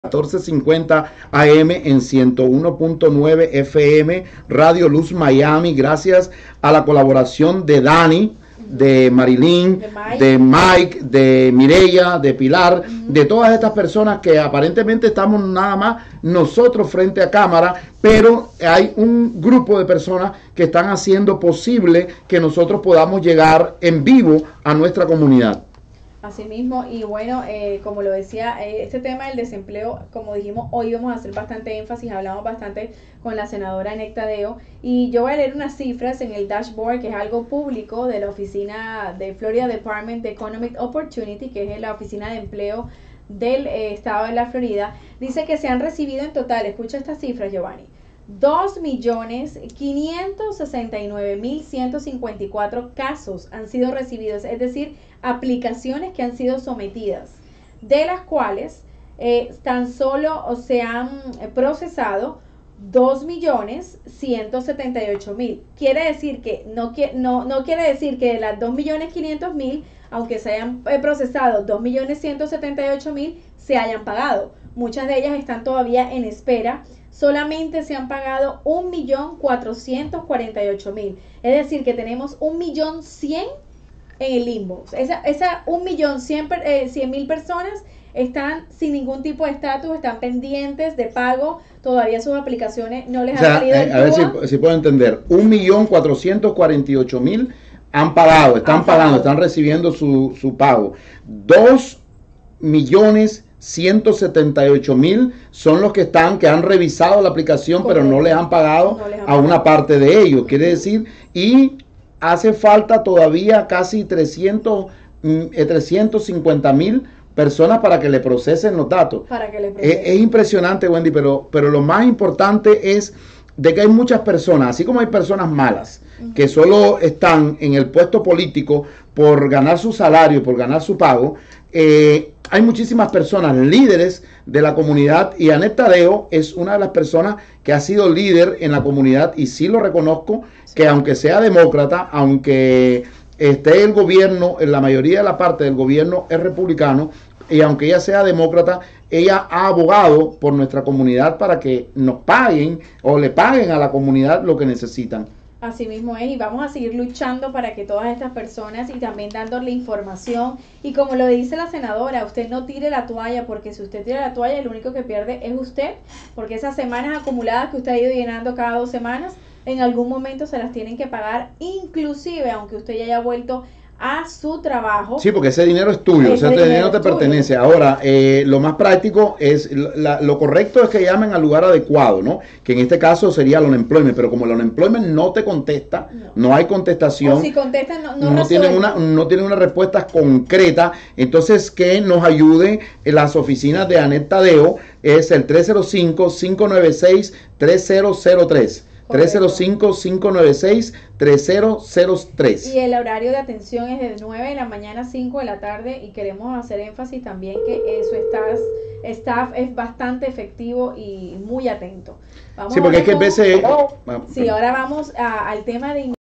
1450 AM en 101.9 FM, Radio Luz Miami, gracias a la colaboración de Dani, de Marilyn, de Mike, de Mireya, de Pilar, de todas estas personas que aparentemente estamos nada más nosotros frente a cámara, pero hay un grupo de personas que están haciendo posible que nosotros podamos llegar en vivo a nuestra comunidad. Así mismo, y bueno, como lo decía, este tema del desempleo, como dijimos, hoy vamos a hacer bastante énfasis, hablamos bastante con la senadora Annette Taddeo, y yo voy a leer unas cifras en el dashboard, que es algo público de la oficina de Florida Department of Economic Opportunity, que es la oficina de empleo del estado de la Florida. Dice que se han recibido en total, escucha estas cifras, Giovanni, 2.569.154 casos han sido recibidos, es decir, aplicaciones que han sido sometidas, de las cuales tan solo se han procesado 2.178.000. Quiere decir que no quiere decir que de las 2.500.000, aunque se hayan procesado 2.178.000, se hayan pagado. Muchas de ellas están todavía en espera. Solamente se han pagado 1.448.000. Es decir, que tenemos 1.100.000 en el limbo. Esa 1.100.000 personas están sin ningún tipo de estatus, están pendientes de pago. Todavía sus aplicaciones no les han salido del a ver si puedo entender. 1.448.000 han pagado, están pagando, están recibiendo su pago. 2.178.000 son los que han revisado la aplicación, pero no les han pagado a una parte de ellos. Quiere decir, y hace falta todavía casi 350.000 personas para que le procesen los datos. Es impresionante, Wendy, pero lo más importante es de que hay muchas personas, así como hay personas malas, que solo están en el puesto político por ganar su salario, por ganar su pago. Hay muchísimas personas, líderes de la comunidad, y Annette Taddeo es una de las personas que ha sido líder en la comunidad, y sí lo reconozco, que aunque sea demócrata, aunque esté el gobierno, en la mayoría de la parte del gobierno es republicano, y aunque ella sea demócrata, ella ha abogado por nuestra comunidad para que nos paguen o le paguen a la comunidad lo que necesitan. Así mismo es, y vamos a seguir luchando para que todas estas personas, y también dándole información, y como lo dice la senadora, usted no tire la toalla, porque si usted tira la toalla, el único que pierde es usted, porque esas semanas acumuladas que usted ha ido llenando cada 2 semanas, en algún momento se las tienen que pagar, inclusive aunque usted ya haya vuelto a su trabajo. Sí, porque ese dinero es tuyo, ese dinero te pertenece. Ahora, lo más práctico es, lo correcto es que llamen al lugar adecuado, ¿no? Que en este caso sería el unemployment, pero como el unemployment no te contesta, no hay contestación, o si contestan, no tienen una respuesta concreta, entonces que nos ayude en las oficinas de Annette Taddeo, es el 305-596-3003. 305-596-3003. Y el horario de atención es de 9 de la mañana a 5 de la tarde, y queremos hacer énfasis también que su staff es bastante efectivo y muy atento. Sí, porque es que a veces... Sí, ahora vamos al tema de